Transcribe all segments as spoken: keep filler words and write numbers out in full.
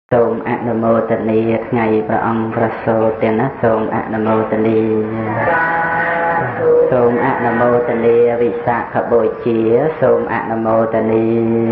សូមអនុមោទនាថ្ងៃព្រះអង្គប្រសូតទាំងណាសូមអនុមោទនាសូមអនុមោទនាវិសាខបូជាសូមអនុមោទនា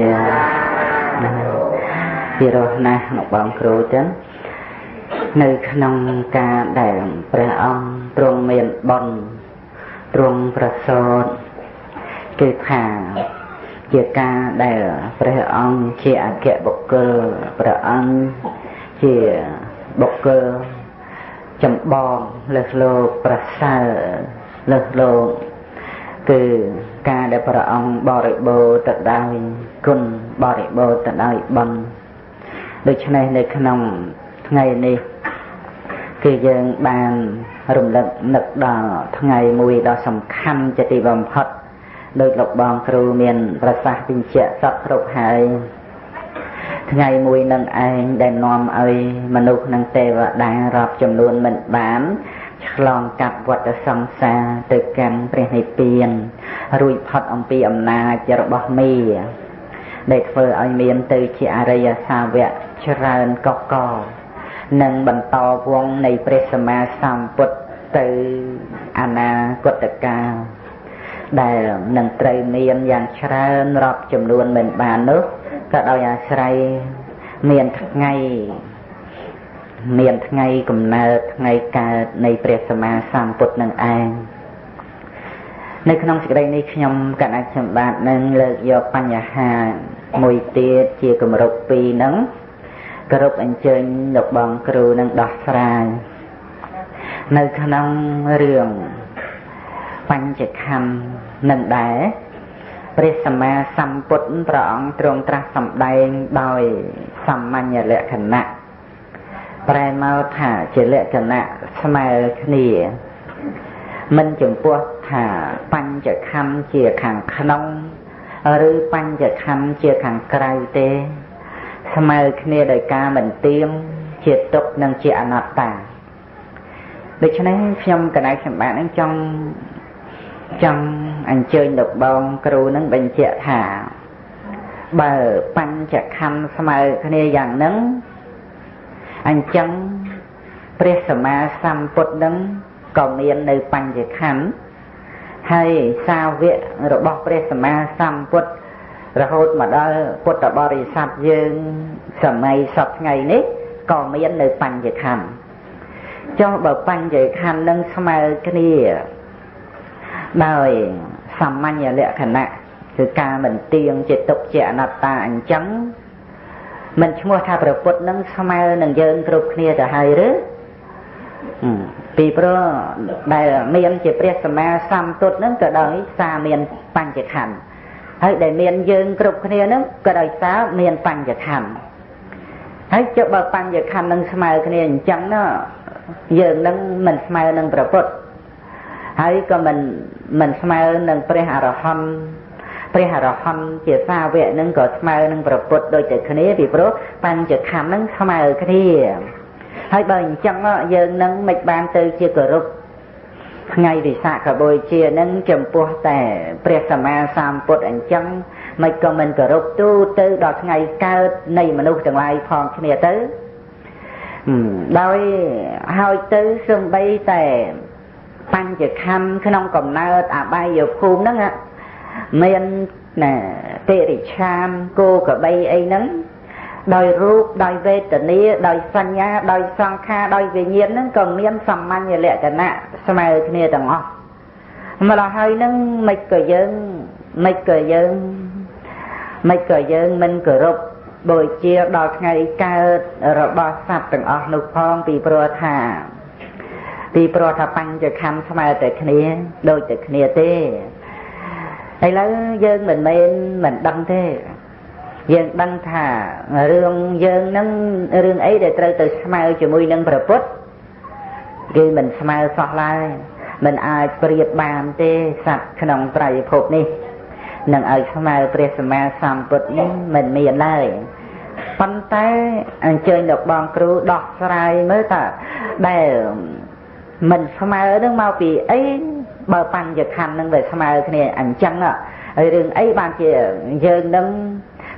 ពីរោះណាស់លោកបងគ្រូចឹងនៅក្នុងការដែលព្រះអង្គទ្រង់មានបុណ្យទ្រង់ប្រសូតគឺថាជាការដែលព្រះអង្គជាអគ្គបុគ្គលព្រះអង្គជាបុគ្គលចម្បងលើសលោកប្រសើរលើសលោកគឺការដែលព្រះអង្គបរិបូរណ៍ទៅដោយគុណបរិបូរណ៍ទៅដោយបុណ្យដូច្នេះនៅក្នុងថ្ងៃនេះគឺយើងបានរំលឹកនឹកដល់ថ្ងៃមួយដ៏សំខាន់ជាទីបំផុតដោយលោកបងគ្រូមានប្រសាសន៍បញ្ជាក់សពគ្រប់ហើយថ្ងៃមួយនឹងឯងដែលនាំឲ្យមនុស្សនិងទេវតារាប់ចំនួនមិនបានឆ្លងកាត់វដ្តសង្សារទៅកាន់ព្រះនិព្វានរួចផុតអំពីអំណាចរបស់មេដែលធ្វើឲ្យមានទៅជាអរិយសាវកច្រើនកកកនិងបន្តវងនៃព្រះសម្មាសម្ពុទ្ធទៅអនាគតកាលដែលនឹងត្រូវមានយ៉ាងច្រើនរាប់ចំនួនមិនបាននោះក៏ដោយអាស្រ័យមានថ្ងៃមានថ្ងៃកំណើតថ្ងៃកើតនៃព្រះសម្មាសម្ពុទ្ធនឹងឯងនៅក្នុងសេចក្តីនេះខ្ញុំកណ្ដាលខ្ញុំបាទនឹងលើកយកបញ្ហាមួយទៀតជាគម្រប់ពីរហ្នឹងគោរពអញ្ជើញលោកបងគ្រូនឹងដោះស្រាយនៅក្នុងរឿងបញ្ចខណ្ឌនឹងដែរព្រះសម្មាសម្ពុទ្ធព្រះអង្គទ្រង់ត្រាស់សម្ដែងដោយសាមញ្ញលក្ខណៈប្រែមកថាជាលក្ខណៈស្មើគ្នាមិនចំពោះថាបញ្ចខណ្ឌជាខាងក្នុងឬបញ្ចខណ្ឌជាខាងក្រៅទេស្មើគ្នាដោយការមិនទៀងជាទុក្ខនិងជាអនត្តាដូច្នេះខ្ញុំកណ្ដាលខ្ញុំបាទនឹងចង់ចង់អញ្ជើញលោកបងគ្រូនឹងបញ្ជាក់ថាបើបញ្ចខណ្ឌស្មើគ្នាយ៉ាងហ្នឹងអញ្ចឹងព្រះសម្មាសម្ពុទ្ធនឹងក៏មាននៅបញ្ចខណ្ឌហើយសាវករបស់ព្រះសម្មាសម្ពុទ្ធរហូតមកដល់ពុទ្ធបរិស័ទយើងសម័យសពថ្ងៃនេះក៏មាននៅបញ្ចខណ្ឌចុះបើបញ្ចខណ្ឌនឹងស្មើគ្នាដោយសាមញ្ញលក្ខណៈគឺការមិនទៀងជាទុក្ខជាអនត្តាអញ្ចឹងមិនឈ្មោះថាព្រះពុទ្ធនឹងស្មើនឹងយើងគ្រប់គ្នាទៅហើយឬពីព្រោះដែលមានជាព្រះសម្មាសម្ពុទ្ធនឹងក៏ដោយសារមានបញ្ចខណ្ឌហើយដែលមានយើងគ្រប់គ្នានឹងក៏ដោយសារមានបញ្ចខណ្ឌហើយចុះបើបញ្ចខណ្ឌនឹងស្មើគ្នាអញ្ចឹងណាយើងនឹងមិនស្មើនឹងព្រះពុទ្ធហើយក៏មិនមិនស្មើនឹងព្រះអរហន្តព្រះអរហន្តជាសាវកនឹងក៏ស្មើនឹងព្រះពុទ្ធដូចតែគ្នាពីព្រោះបញ្ចខណ្ឌនឹងស្មើគ្នាហើយបើអញ្ចឹងយើងនឹងមិនបានទៅជាគោរពថ្ងៃវិសាខបូជានឹងចំពោះតែព្រះសម្មាសម្ពុទ្ធអញ្ចឹងមិនក៏មិនគោរពទូទៅដល់ថ្ងៃកើតនៃមនុស្សទាំងឡាយផងគ្នាទៅដោយហើយទៅសំបីតែបញ្ចខណ្ឌក្នុងកំណើតអបាយភូមិហ្នឹងមានណាតិរិឆានគោក្របីអីហ្នឹងដោយរូបដោយវេទនាដោយសញ្ញាដោយសង្ខារដោយវិញ្ញាណហ្នឹងក៏មានសាមញ្ញលក្ខណៈស្មើគ្នាទាំងអស់ម្ល៉េះហើយហ្នឹងមិនក៏យើងមិនក៏យើងមិនក៏យើងមិនគោរពបូជាដល់ថ្ងៃកើតរបស់សត្វទាំងអស់នោះផងពីព្រោះថាពីព្រោះថាបញ្ចខណ្ឌស្មើតែគ្នាដូចតែគ្នាទេឥឡូវយើងមិនមែនមិនដឹងទេយើងដឹងថារឿងយើងនឹងរឿងអីដែលត្រូវទៅស្មើជាមួយនឹងព្រះពុទ្ធគឺមិនស្មើសោះឡើយមិនអាចប្រៀបបានទេសត្វក្នុងត្រៃភពនេះនឹងឲ្យស្មើព្រះសម្មាសម្ពុទ្ធនេះមិនមានឡើយប៉ុន្តែអញ្ជើញលោកបងគ្រូដោះស្រាយមើលតើដែលមិនស្មើនឹងមកពីអីបើបញ្ចខណ្ឌនឹងវាស្មើគ្នាអញ្ចឹងហើយរឿងអីបានជាយើងនឹង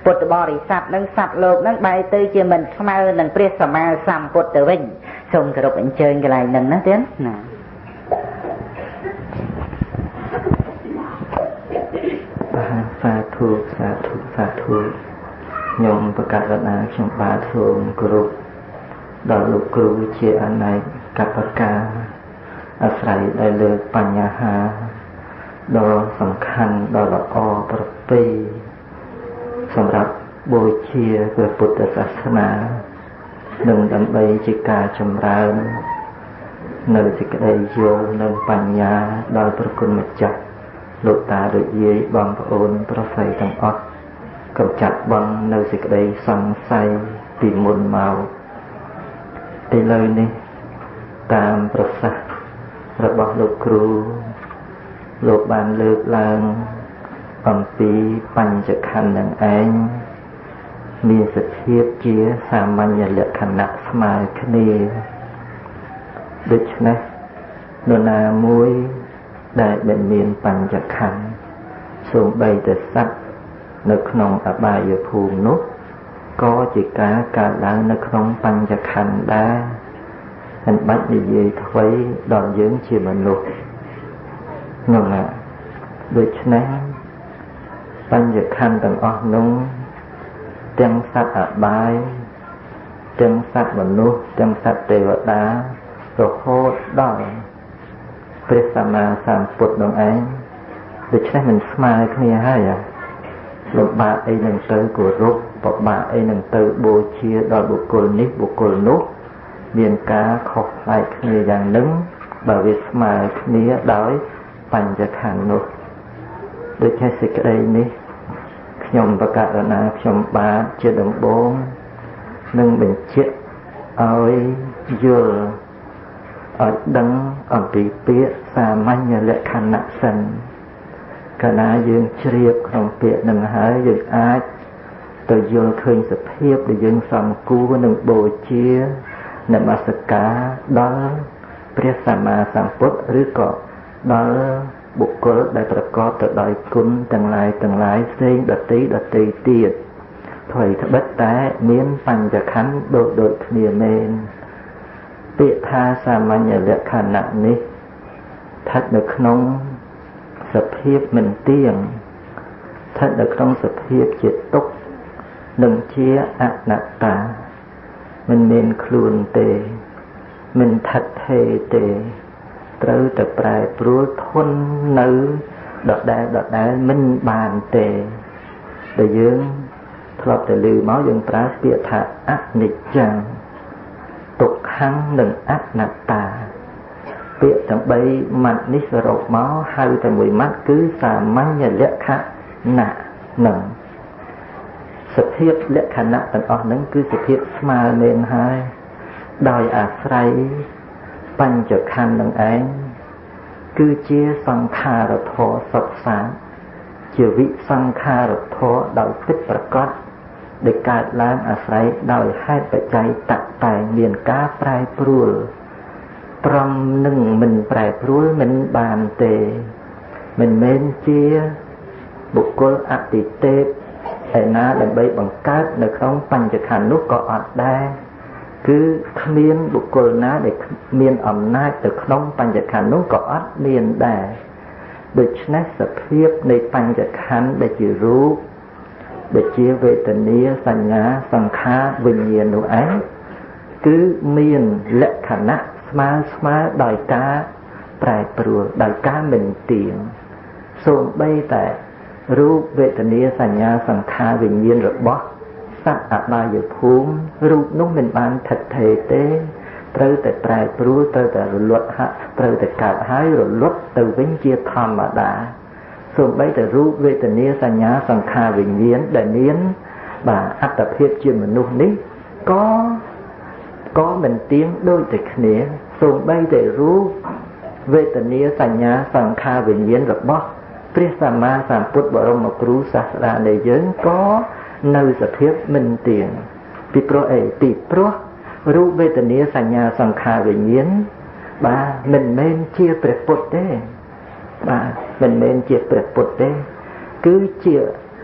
ពុទ្ធបរិស័ទនឹងសត្វលោកនឹងបែរទៅជាមិនស្មើនឹងព្រះសម្មាសម្ពុទ្ធទៅវិញសូមគោរពអញ្ជើញកន្លែងហ្នឹងណាទៀតណាសាធុសាធុសាធុញោមប្រកាសណាខ្ញុំបាទសូមគោរពដល់លោកគ្រូជាអនេកកបការអាស្រ័យដោយលើបញ្ហាដ៏សំខាន់ដ៏ល្អប្រពៃសម្រាប់បូជាព្រះពុទ្ធសាសនានិងដើម្បីជាការចម្រើននៅសេចក្តីយល់និងបញ្ញាដល់ព្រះគុណម្ចាស់លោកតាដូចយាយបងប្អូនប្រុសស្រីទាំងអស់កំចាត់បងនៅសេចក្តីសង្ស័យពីមុនមកឥឡូវនេះតាមប្រសាសន៍របស់លោកគ្រូលោកបានលើកឡើងអំពីបញ្ចខណ្ឌនឹងឯងមានសភាពជាសាមញ្ញលក្ខណៈស្មើគ្នាដូច្នេះនរណាមួយដែលមិនមានបញ្ចខណ្ឌសូម្បីតែសត្វនៅក្នុងអបាយភូមិនោះក៏ជាការកើតឡើងនៅក្នុងបញ្ចខណ្ឌដែរមិនបាច់និយាយអ្វីដល់យើងជាមនុស្សនោះណាដូច្នេះបញ្ចខណ្ឌទាំងអស់នោះទាំងសត្វអបាយទាំងសត្វមនុស្សទាំងសត្វទេវតារហូតដល់ព្រះសម្មាសម្ពុទ្ធនោះឯងដូច្នេះមិនស្មើគ្នាហើយលំបាកអីនឹងទៅគោរពពិបាកអីនឹងទៅបូជាដល់បុគ្គលនេះបុគ្គលនោះមានការខុសប្លែកគ្នាយ៉ាងនឹងបើវាស្មើគ្នាដោយបញ្ចខណ្ឌនោះដូចជាសេចក្តីនេះខ្ញុំប្រកាសណាខ្ញុំបាទជាដំបូងនឹងបញ្ជាក់ឲ្យយល់ឲ្យដឹងអំពីពាក្យសាមញ្ញលក្ខណៈសិនកាលណាយើងជ្រាបក្នុងពាក្យនឹងហើយយើងអាចទៅយល់ឃើញសភាពដែលយើងសំគួរនឹងបូជានមស្ការដល់ព្រះសម្មាសម្ពុទ្ធឬក៏ដល់បុគ្គលដែលប្រកបទៅដោយគុណទាំងឡាយទាំងឡាយផ្សេងដទៃដទៃទៀតថ្មីត្បិតតែមានបញ្ចខណ្ឌដូចដូចគ្នាមែនពាក្យថាសាមញ្ញលក្ខណៈនេះស្ថិតនៅក្នុងសភាពមិនទៀងស្ថិតនៅក្នុងសភាពជាទុក្ខនិងជាអនត្តាមិនមានខ្លួនទេមិនថិតថេរទេត្រូវតែប្រែប្រួលធន់នៅដដែលដដែលមិនបានទេដែលយើងធ្លាប់តែឮមកយើងប្រើពាក្យថាអនិច្ចំទុក្ខំនិងអនត្តាពាក្យទាំងបីម៉ាត់នេះសរុបមកហៅតែមួយម៉ាត់គឺសាមញ្ញលក្ខណៈនឹងសភាពលក្ខណៈទាំងអស់ហ្នឹងគឺសភាពស្មើមែនហើយដោយអាស្រ័យបញ្ចខណ្ឌនឹងឯងគឺជាសង្ខារធម៌សុទ្ធសាធជាវិសង្ខារធម៌ដោយពិតប្រាកដដែលកើតឡើងអាស្រ័យដោយហេតុបច្ច័យតតែមានការប្រែប្រួលព្រមនឹងមិនប្រែប្រួលមិនបានទេមិនមែនជាបុគ្គលអតិទេពឯណាដើម្បីបង្កើតនៅក្នុងបញ្ចខណ្ឌនោះក៏អត់ដែរគឺគ្មានបុគ្គលណាដែលមានអំណាចទៅក្នុងបញ្ចខណ្ឌនោះក៏អត់មានដែរដូច្នេះសភាពនៃបញ្ចខណ្ឌដែលជារូបដែលជាវេទនាសញ្ញាសង្ខារវិញ្ញាណនោះឯងគឺមានលក្ខណៈស្មើស្មើដោយការប្រែប្រួលដោយការមិនទៀងសូម្បីតែរូបវេទនាសញ្ញាសង្ខារវិញ្ញាណរបស់សត្វអបាយភូមិរូបនោះមិនបានថិតថេរទេត្រូវតែប្រែប្រួលត្រូវតែរលត់ហាក់ត្រូវតែកើតហើយរលត់ទៅវិញជាធម្មតាសូម្បីតែរូបវេទនាសញ្ញាសង្ខារវិញ្ញាណដែលមានបាទអត្តភាពជាមនុស្សនេះក៏ក៏មិនទៀងដូចតែគ្នាសូម្បីតែរូបវេទនាសញ្ញាសង្ខារវិញ្ញាណរបស់ព្រះសម្មាសម្ពុទ្ធបរមគ្រូសាស្តានៃយើងក៏នៅសភាពមិនទៀងពីព្រោះអីពីព្រោះរូបវេទនាសញ្ញាសង្ខារវិញ្ញាណបាទមិនមែនជាព្រះពុទ្ធទេបាទមិនមែនជាព្រះពុទ្ធទេគឺជា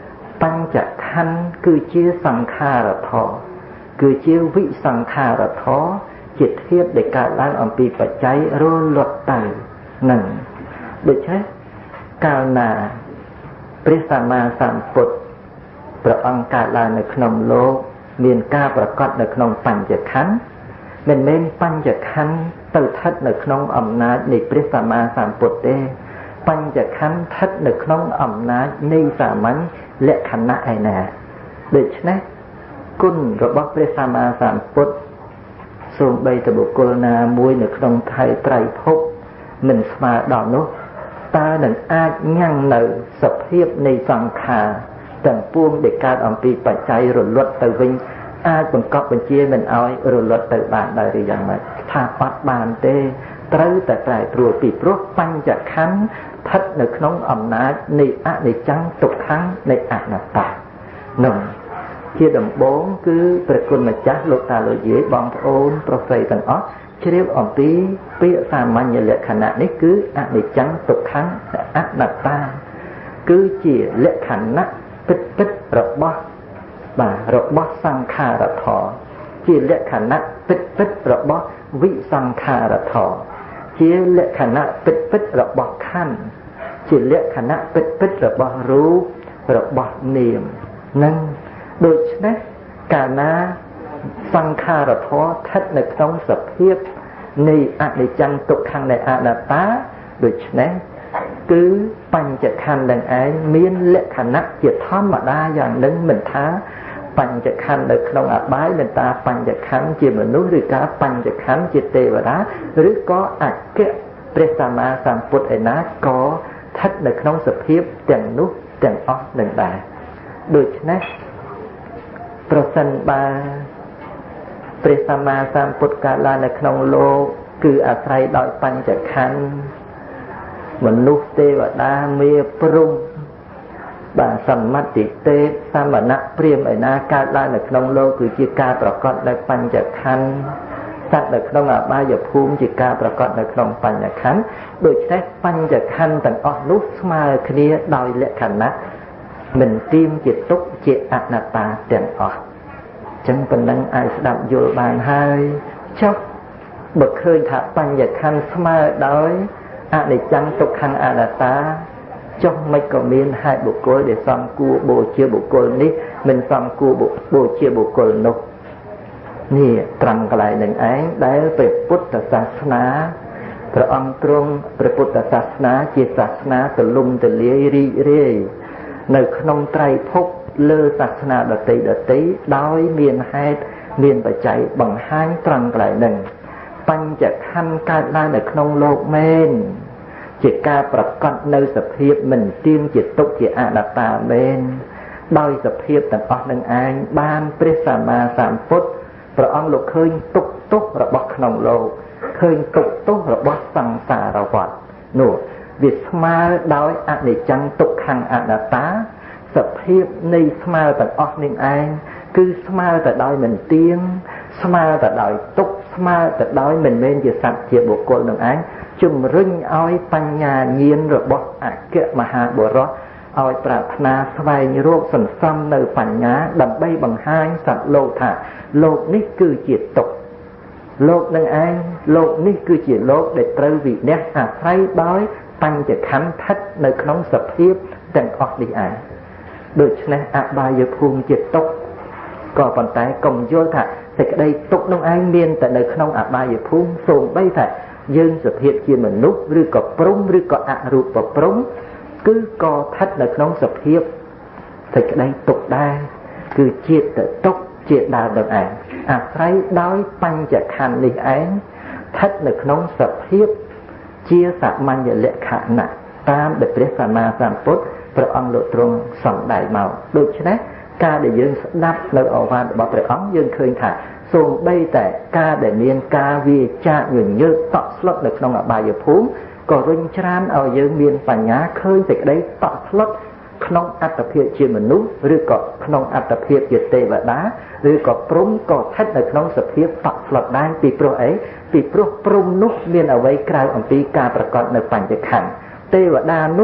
បញ្ចក្ខន្ធគឺជាសង្ខារធម៌គឺជាវិសង្ខារធម៌ជាធាតុដែលកើតឡើងអំពីបច្ច័យរលត់ទៅនឹងដូច្នេះកាលណាព្រះសម្មាសម្ពុទ្ធព្រះអង្គកើតឡើងនៅក្នុងលោកមានការប្រកបនៅក្នុងបញ្ចក្ខន្ធមិនមែនបញ្ចក្ខន្ធទៅស្ថិតនៅក្នុងអំណាចនៃព្រះសម្មាសម្ពុទ្ធទេបញ្ចក្ខន្ធស្ថិតនៅក្នុងអំណាចនៃសាមញ្ញលក្ខណៈឯណាដូច្នេះគុណរបស់ព្រះសម្មាសម្ពុទ្ធសូម្បីតែបុគ្គលណាមួយនៅក្នុងថៃត្រៃភពមិនស្មើដល់នោះតើនឹងអាចញ៉ាំងនៅសភាពនៃសង្ខារទាំងពួងដែលកើតអំពីបច្ច័យរលត់ទៅវិញអាចបង្កប់បញ្ជាមិនឲ្យរលត់ទៅបានដែរឬយ៉ាងម៉េចថាអត់បានទេត្រូវតែប្រែប្រួលពីព្រោះបញ្ចក្ខន្ធស្ថិតនៅក្នុងអំណាចនៃអនិច្ចំទុក្ខំនៃអនត្តានោះជាដំបូងគឺព្រះគុណម្ចាស់លោកតាលោកយាយបងប្អូនប្រុសស្រីទាំងអស់ជ្រាបអំពីពាក្យសាមញ្ញលក្ខណៈនេះគឺអនិច្ចំទុក្ខំអនត្តាគឺជាលក្ខណៈពិតពិតរបស់បាទរបស់សង្ខារធម៌ជាលក្ខណៈពិតពិតរបស់វិសង្ខារធម៌ជាលក្ខណៈពិតពិតរបស់ខណ្ឌជាលក្ខណៈពិតពិតរបស់រូបរបស់នាមនឹងដូច្នេះកាលណាសង្ខារធម៌ស្ថិតនៅក្នុងសភាពនៃអនិច្ចំទុក្ខំនៃអនត្តាដូច្នេះគឺបញ្ចក្ខន្ធនឹងឯងមានលក្ខណៈជាធម្មតាយ៉ាងនឹងមិនថាបញ្ចក្ខន្ធនៅក្នុងអបាយមិនថាបញ្ចក្ខន្ធជាមនុស្សឬក៏បញ្ចក្ខន្ធជាទេវតាឬក៏អគ្គព្រះសម្មាសម្ពុទ្ធឯណាក៏ស្ថិតនៅក្នុងសភាពទាំងនោះទាំងអស់នឹងដែរដូច្នេះប្រសិនបើព្រះសម្មាសម្ពុទ្ធកើតឡើងនៅក្នុងលោកគឺអាស្រ័យដោយបញ្ចក្ខន្ធមនុស្សទេវតាមេព្រំបាទសមតិទេពសមណៈព្រាហ្មណ៍ឯណាកើតឡើងនៅក្នុងលោកគឺជាការប្រកបដោយបញ្ចក្ខន្ធសត្វនៅក្នុងអបាយភូមិជាការប្រកបនៅក្នុងបញ្ចក្ខន្ធដូច្នេះបញ្ចក្ខន្ធទាំងអស់នោះស្មើគ្នាដោយលក្ខណៈមិនទៀមជាទុក្ខជាអនត្តាទាំងអស់ចឹងប៉ុណ្ណឹងអាចស្ដាប់យល់បានហើយចុះបើឃើញថាបញ្ញខណ្ឌស្មើដោយអនិច្ចំទុក្ខំអនត្តាចុះមិនក៏មានហេតុបុគ្គលដែលសំគួរបូជាបុគ្គលនេះមិនសំគួរបូជាបុគ្គលនោះនេះត្រង់កន្លែងនឹងឯងដែលព្រះពុទ្ធសាសនាព្រះអង្គទ្រង់ព្រះពុទ្ធសាសនាជាសាសនាទលំទលាយរីករាយនៅក្នុងត្រៃភពលើសាសនាដទៃដទៃដោយមានហេតុមានបច្ច័យបង្ហាញត្រង់កន្លែងហ្នឹងបញ្ចក្ខន្ធកើតឡើងនៅក្នុងលោកមែនជាការប្រកបនៅសភាពមិនទៀងជាទុក្ខជាអនត្តាមែនដោយសភាពទាំងអស់នឹងឯងបានព្រះសម្មាសម្ពុទ្ធព្រះអង្គលោកឃើញទុក្ខទោសរបស់ក្នុងលោកឃើញទុក្ខទោសរបស់សង្សារវដ្តនោះវាស្មើដោយអនិច្ចំទុក្ខំអនត្តាសភាពនៃស្មើទាំងអស់នេះឯងគឺស្មើទៅដោយមិនទៀងស្មើទៅដោយទុក្ខស្មើទៅដោយមិនមែនជាសត្វជាបុគ្គលនឹងឯងជំរុញឲ្យបញ្ញាញាណរបស់អគ្គមហាបុរសឲ្យប្រាថ្នាស្វែងរកសន្សំនៅបញ្ញាដើម្បីបង្ហាញសត្វលោកថាលោកនេះគឺជាទុក្ខលោកនឹងឯងលោកនេះគឺជាលោកដែលត្រូវវិនិច្ឆ័យអាស្រ័យដោយបញ្ចក្ខន្ធស្ថិតនៅក្នុងសភាពទាំងអស់នេះឯងដូច្នេះអបាយភូមិជាទុក្ខក៏ប៉ុន្តែកុំយល់ថាសេចក្តីទុក្ខនោះឯងមានតែនៅក្នុងអបាយភូមិសូម្បីតែយើងសភាពជាមនុស្សឬក៏ព្រំឬក៏អរូបព្រំគឺក៏ស្ថិតនៅក្នុងសភាពសេចក្តីទុក្ខដែរគឺជាតិទុក្ខជាដើមនឹងឯងអាស្រ័យដោយបញ្ចក្ខន្ធនេះឯងស្ថិតនៅក្នុងសភាពជាសាមញ្ញលក្ខណៈតាមដែលព្រះសម្មាសម្ពុទ្ធព្រះអង្គលោកទ្រង់សម្ដែងមកដូច្នេះការដែលយើងស្ដាប់នៅឱវាទរបស់ព្រះអង្គយើងឃើញថាសូម្បីតែការដែលមានការវាចាញញើសតក់ស្លុតនៅក្នុងអបាយភូមិក៏រុញច្រានឲ្យយើងមានបញ្ញាឃើញសេចក្តីតក់ស្លុតក្នុងអត្តភាពជាមនុស្សឬក៏ក្នុងអត្តភាពជាទេវតាឬក៏ព្រំក៏ស្ថិតនៅក្នុងសភាពតក់ស្លុតដែរពីព្រោះអីពីព្រោះព្រំនោះមានអ្វីក្រៅអំពីការប្រកបនៅបញ្ចក្ខន្ធទេវតានោះ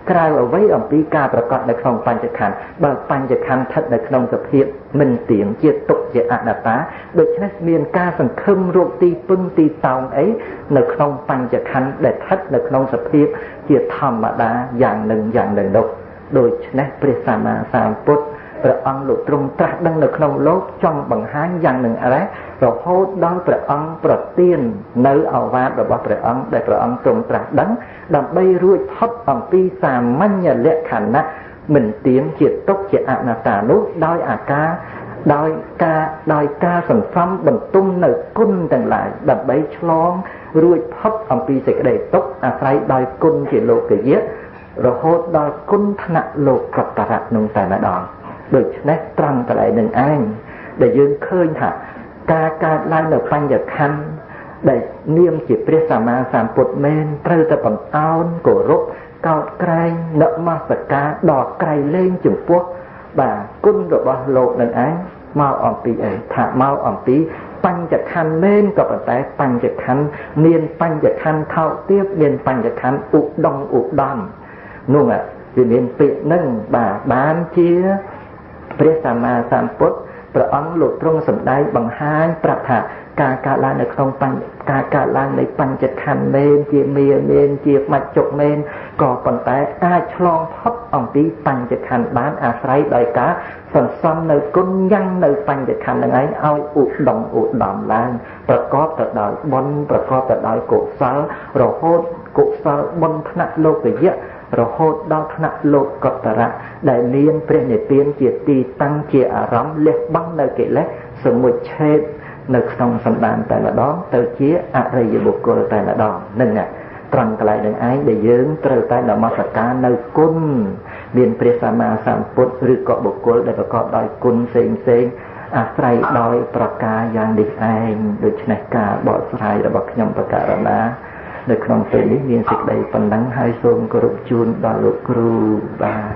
ក្រៅអ្វីអំពីការប្រកបនៅក្នុងបញ្ចក្ខន្ធបើបញ្ចក្ខន្ធស្ថិតនៅក្នុងសភាពមិនទៀងជាទុក្ខជាអនត្តាដូច្នេះមានការសង្ឃឹមរកទីពឹងទីតោងអីនៅក្នុងបញ្ចក្ខន្ធដែលស្ថិតនៅក្នុងសភាពជាធម្មតាយ៉ាងនឹងយ៉ាងនឹងនោះដូច្នេះព្រះសម្មាសម្ពុទ្ធព្រះអង្គលោកទ្រង់ត្រាស់ដឹងនៅក្នុងលោកចង់បង្ហាញយ៉ាងនឹងអរះរហូតដល់ព្រះអង្គប្រទាននៅឱវាទរបស់ព្រះអង្គដែលព្រះអង្គទ្រង់ត្រាស់ដឹងដើម្បីរួចផុតអំពីសាមញ្ញលក្ខណៈមិនទៀងជាទុក្ខជាអនត្តានោះដោយអាការដោយការដោយការសន្សំបន្ទុំនៅគុណទាំងឡាយដើម្បីឆ្លងរួចផុតអំពីសេចក្តីទុក្ខអាស្រ័យដោយគុណជាលោកយៈរហូតដល់គុណថ្នាក់លោកកតរៈនោះតែម្ដងដូច្នេះត្រង់កន្លែងនឹងឯងដែលយើងឃើញថាការកើតឡើងនៅបញ្ញខណ្ឌដែលនាមជាព្រះសម្មាសម្ពុទ្ធមែនត្រូវតែបន្តោនគោរពកោតក្រែងនមស្ការដល់ក្រៃលែងចំពោះបាទគុណរបស់លោកនឹងឯងមកអំពីអីថាមកអំពីបញ្ចខណ្ឌមែនក៏ប៉ុន្តែបញ្ចខណ្ឌមានបញ្ចខណ្ឌថោកទាបមានបញ្ចខណ្ឌឧត្តមឧត្តមនោះវាមានពាក្យនឹងបាទបានជាព្រះសម្មាសម្ពុទ្ធព្រះអង្គលោកទ្រង់សម្ដែងបង្ហាញប្រាប់ថាការកើតឡើងនៅក្នុងបញ្ញការកើតឡើងនៃបញ្ចខណ្ឌមែនជាមានមែនជាមច្ចុកមែនក៏ប៉ុន្តែអាចឆ្លងផុតអំពីបញ្ចខណ្ឌបានអាស្រ័យដោយការសន្សំនៅគុណយ៉ាងនៅបញ្ចខណ្ឌនឹងឯងឲ្យឧត្តមឧត្តមឡើងប្រកបទៅដោយបុណ្យប្រកបទៅដោយកុសលរហូតកុសលបុណ្យថ្នាក់លោកយៈរហូតដល់ថ្នាក់លោកកតរៈដែលមានព្រះនិព្វានជាទីតាំងជាអារម្មណ៍លះបង់នៅកិលេសសមុច្ឆេទនៅក្នុងសន្តានតែម្ដងទៅជាអរិយបុគ្គលតែម្ដងនឹងត្រង់កន្លែងនឹងឯងដែលយើងត្រូវតែនមស្ការនៅគុណមានព្រះសម្មាសម្ពុទ្ធឬក៏បុគ្គលដែលប្រកបដោយគុណផ្សេងផ្សេងអាស្រ័យដោយប្រការយ៉ាងនេះឯងដូច្នេះការបកស្រាយរបស់ខ្ញុំបកករណានៅក្នុងពេលនេះមានសេចក្តីប៉ុណ្ណឹងហើយសូមគោរពជូនដល់លោកគ្រូបាទ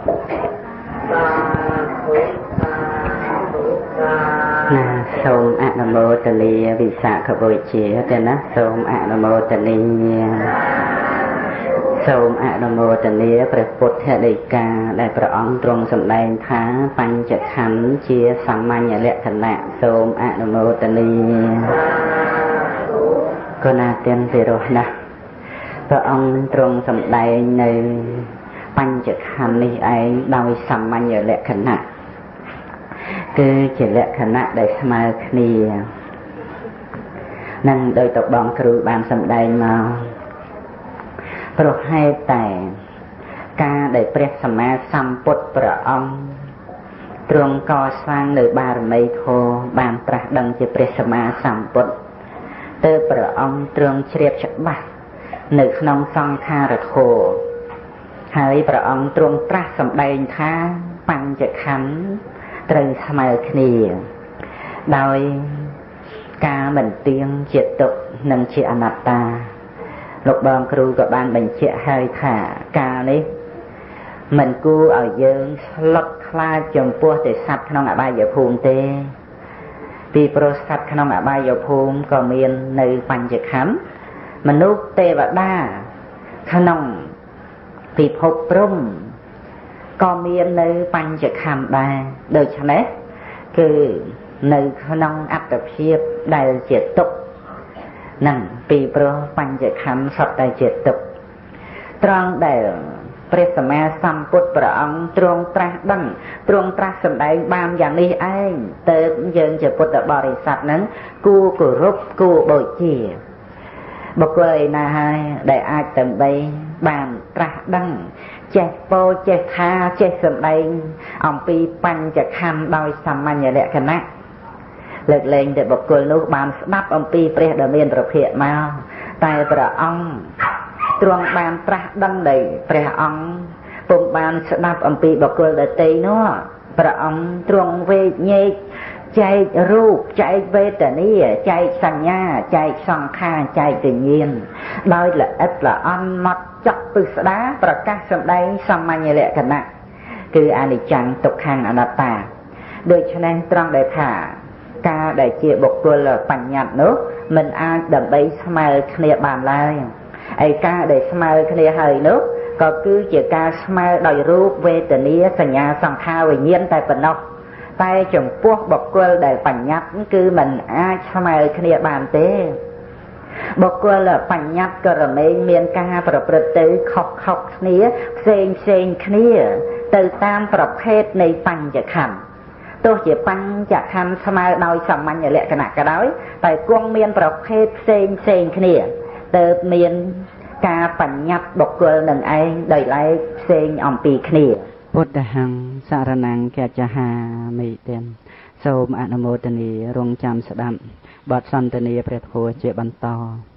ណាសូមអនុមោទនាវិសាខបូជាទេណាសូមអនុមោទនាសូមអនុមោទនាព្រះពុទ្ធដីកាដែលព្រះអង្គទ្រង់សម្ដែងថាបញ្ចខណ្ឌជាសាមញ្ញលក្ខណៈសូមអនុមោទនាគណៈទានពិរោះណាស់ព្រះអង្គទ្រង់សម្ដែងនៅបញ្ចខណ្ឌនេះឯងដោយសាមញ្ញលក្ខណៈគឺជាលក្ខណៈដែលស្មើគ្នានឹងដោយតបងគ្រូបានសម្ដែងមកព្រោះហេតុតែការដែលព្រះសម្មាសម្ពុទ្ធព្រះអង្គទ្រង់កសាងនៅបារមីធម៌បានត្រាស់ដឹងជាព្រះសម្មាសម្ពុទ្ធទើបព្រះអង្គទ្រង់ជ្រាបច្បាស់នៅក្នុងសង្ខារធម៌ហើយព្រះអង្គទ្រង់ត្រាស់សម្ដែងថាបញ្ចខណ្ឌត្រូវស្មើគ្នាដោយការមិនទៀងជាទុក្ខនិងជាអនត្តាលោកបងគ្រូក៏បានបញ្ជាក់ហើយថាកាលនេះមិនគួរឲ្យយើងស្លុតខ្លាចចំពោះទេសត្វក្នុងអបាយភូមិទេពីព្រោះសត្វក្នុងអបាយភូមិក៏មាននៅបញ្ចខណ្ឌមនុស្សទេវតាក្នុងពិភពព្រំក៏មាននៅបញ្ចខណ្ឌដែរដូច្នេះគឺនៅក្នុងអត្តភាពដែលជាទុក្ខនឹងពីព្រោះបញ្ចខណ្ឌសុទ្ធតែជាទុក្ខត្រង់ដែលព្រះសម្មាសម្ពុទ្ធព្រះអង្គទ្រង់ត្រាស់ដឹងទ្រង់ត្រាស់សម្ដែងបានយ៉ាងនេះឯងទើបយើងជាពុទ្ធបរិស័ទនឹងគួរគោរពគួរបូជាបុគ្គលឯណាហើយដែលអាចដើម្បីបានត្រាស់ដឹងចេះពោចេះថាចេះសម្ដែងអំពីបញ្ចខណ្ឌដោយសាមញ្ញលក្ខណៈលើកលែងតែបុគ្គលនោះបានស្ដាប់អំពីព្រះដ៏មានប្រភពមកតែព្រះអង្គទ្រង់បានត្រាស់ដឹងនៃព្រះអង្គពុំបានស្ដាប់អំពីបុគ្គលដទៃនោះព្រះអង្គទ្រង់វេកញែកចែករូបចែកវេទនាចែកសញ្ញាចែកសង្ខារចែកវិញ្ញាណដោយល្អិតល្អន់ម៉ត់ចត់ពិស្ដារប្រកាសសម្ដែងសាមញ្ញលក្ខណៈគឺអនិច្ចំទុក្ខំអនត្តាដូច្នេះត្រង់ដែលថាការដែលជាបុគ្គលបញ្ញត្តិនោះមិនអាចដើម្បីស្មើគ្នាបានឡើយឯការដែលស្មើគ្នាហើយនោះก็คือជាការស្មើដោយរូបវេទនាសញ្ញាសង្ខារវិញ្ញាណតែប៉ុណ្ណោះតែចំពោះបុគ្គលដែលបញ្ញត្តិគឺมันអាចស្មើគ្នាបានទេបុគ្គលបញ្ញត្តិក៏រមែងមានការប្រព្រឹត្តទៅខុសខុសគ្នាផ្សេងផ្សេងគ្នាទៅតាមប្រភេទនៃបញ្ញខណ្ឌទោះជាបញ្ញខណ្ឌស្មើដោយសាមញ្ញលក្ខណៈក៏ដោយតែគង់មានប្រភេទផ្សេងផ្សេងគ្នាទៅមានការបញ្ញត្តិបុគ្គលនឹងឯងដោយឡែកផ្សេងអំពីគ្នាពុទ្ធហੰសារណង្កច្ចហាមិទេសូមអនុមោទនារងចាំស្ដាប់បទសន្ទនាព្រះធម៌ជាបន្ត